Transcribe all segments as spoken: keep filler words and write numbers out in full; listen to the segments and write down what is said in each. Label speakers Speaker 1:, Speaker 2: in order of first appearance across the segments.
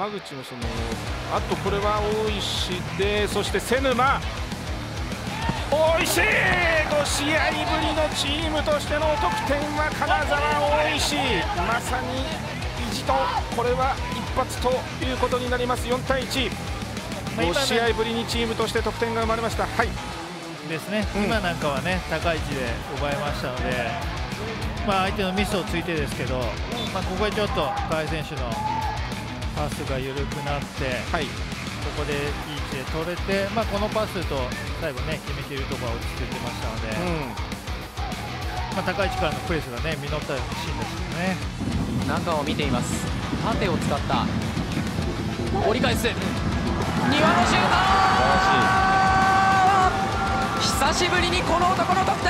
Speaker 1: 山口もそのあとこれは大石で、そして瀬沼、大石ご試合ぶりのチームとしての得点は金沢大石、まさに意地と、これは一発ということになります。よんたいいち、ご試合ぶりにチームとして得点が生まれました。はい
Speaker 2: ですね、
Speaker 1: うん、
Speaker 2: 今なんかはね高い位置で奪いましたので、まあ、相手のミスをついてですけど、まあ、ここでちょっと河合選手のパスが緩くなって、
Speaker 1: はい、
Speaker 2: ここでいい位置で取れて、まあ、このパスと最後ね決めているところは落ち着いてましたので、
Speaker 1: うん
Speaker 2: まあ、高い位置からのプレスがね実ったシーンですよね。
Speaker 3: 中を見ています。縦を使った折り返す、庭のシュート、久しぶりにこの男の得点、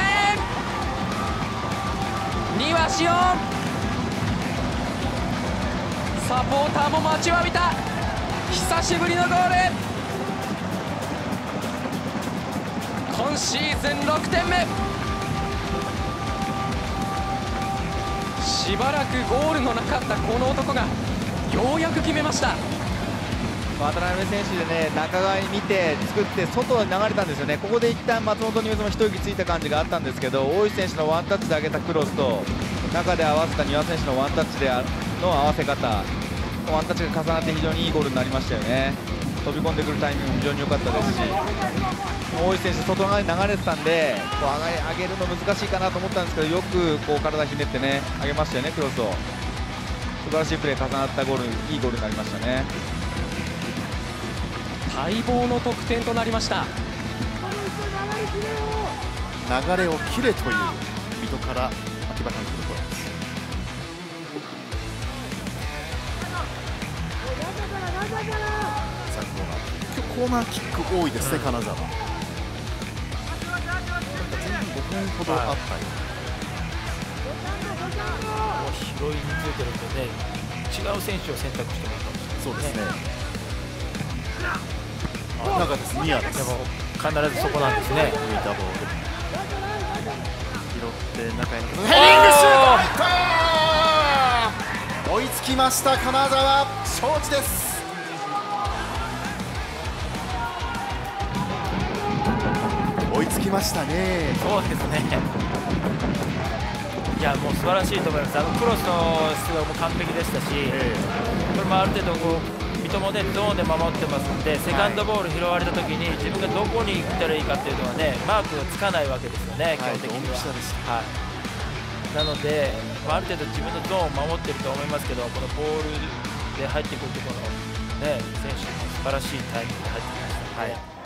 Speaker 3: 庭しおん、サポーターも待ちわびた久しぶりのゴール、今シーズンろくてんめ、しばらくゴールのなかったこの男がようやく決めました。
Speaker 4: 渡辺選手でね、中側に見て作って外に流れたんですよね。ここで一旦松本にも一息ついた感じがあったんですけど、大石選手のワンタッチで上げたクロスと中で合わせた丹羽選手のワンタッチでの合わせ方、ワンタッチが重なって非常にいいゴールになりましたよね。飛び込んでくるタイミングも非常に良かったですし、大石選手外側に流れてたんでこう上げ上げるの難しいかなと思ったんですけど、よくこう体ひねってね上げましたよね、クロスを。素晴らしいプレー重なったゴール、いいゴールになりましたね。
Speaker 3: 待望の得点となりました。
Speaker 5: 流れを切れという水戸から秋葉監督の声です。さあ今日コーナーキック多いですね、金沢。前半ごふんほどあったよ、
Speaker 2: もう拾いについてるんでね、違う選手を選択してもいいかもしれないですね。
Speaker 5: そうですね。中です、ニアです。
Speaker 2: でも必ずそこなんですね。
Speaker 5: 浮いたボール拾って中へのヘディングシュート入った。追いつきました金沢、承知です。追いつきましたね。
Speaker 2: そうですね。いやもう素晴らしいと思います。あのクロスの質がもう完璧でしたし、えー、これもある程度こう三笘でゾーンで守ってますので、セカンドボール拾われたときに自分がどこに行ったらいいかっていうのはね、マークがつかないわけですよね、基本的には。はい、なので、まあ、ある程度自分のゾーンを守っていると思いますけど、このボールで入ってくるところの、ね、選手も素晴らしいタイミングで入ってきました。はい